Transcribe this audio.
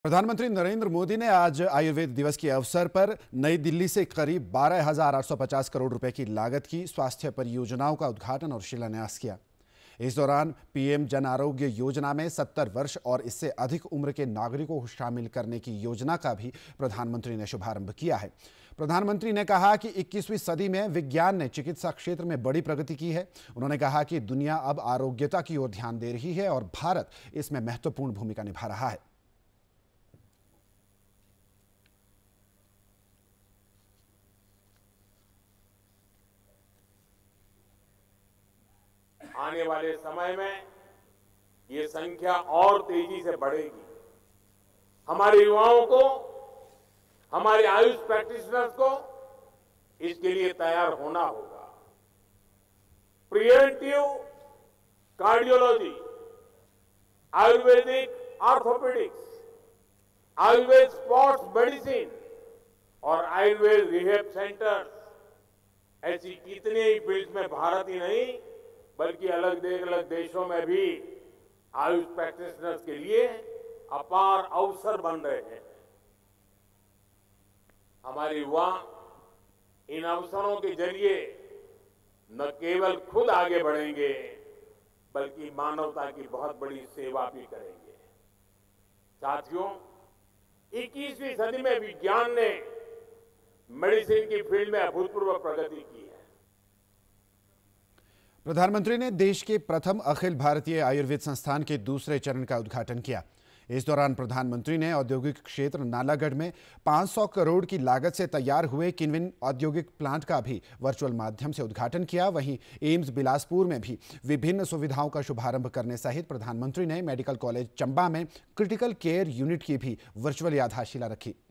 प्रधानमंत्री नरेंद्र मोदी ने आज आयुर्वेद दिवस के अवसर पर नई दिल्ली से करीब 12,850 करोड़ रुपए की लागत की स्वास्थ्य परियोजनाओं का उद्घाटन और शिलान्यास किया। इस दौरान पीएम जन आरोग्य योजना में 70 वर्ष और इससे अधिक उम्र के नागरिकों को शामिल करने की योजना का भी प्रधानमंत्री ने शुभारंभ किया है। प्रधानमंत्री ने कहा कि 21वीं सदी में विज्ञान ने चिकित्सा क्षेत्र में बड़ी प्रगति की है। उन्होंने कहा कि दुनिया अब आरोग्यता की ओर ध्यान दे रही है और भारत इसमें महत्वपूर्ण भूमिका निभा रहा है। आने वाले समय में ये संख्या और तेजी से बढ़ेगी। हमारे युवाओं को, हमारे आयुष प्रैक्टिशनर्स को इसके लिए तैयार होना होगा। Preventive cardiology, Ayurvedic orthopaedics, Ayurveda sports medicine और आयुर्वेद रिहैब सेंटर्स, ऐसी कितनी ही फील्ड में भारत ही नहीं बल्कि अलग देशों में भी आयुष प्रैक्टिशनर्स के लिए अपार अवसर बन रहे हैं। हमारे युवा इन अवसरों के जरिए न केवल खुद आगे बढ़ेंगे बल्कि मानवता की बहुत बड़ी सेवा भी करेंगे। साथियों, 21वीं सदी में विज्ञान ने मेडिसिन की फील्ड में अभूतपूर्व प्रगति की है। प्रधानमंत्री ने देश के प्रथम अखिल भारतीय आयुर्वेद संस्थान के दूसरे चरण का उद्घाटन किया। इस दौरान प्रधानमंत्री ने औद्योगिक क्षेत्र नालागढ़ में 500 करोड़ की लागत से तैयार हुए किन्विन औद्योगिक प्लांट का भी वर्चुअल माध्यम से उद्घाटन किया। वहीं एम्स बिलासपुर में भी विभिन्न सुविधाओं का शुभारंभ करने सहित प्रधानमंत्री ने मेडिकल कॉलेज चंबा में क्रिटिकल केयर यूनिट की भी वर्चुअल आधारशिला रखी।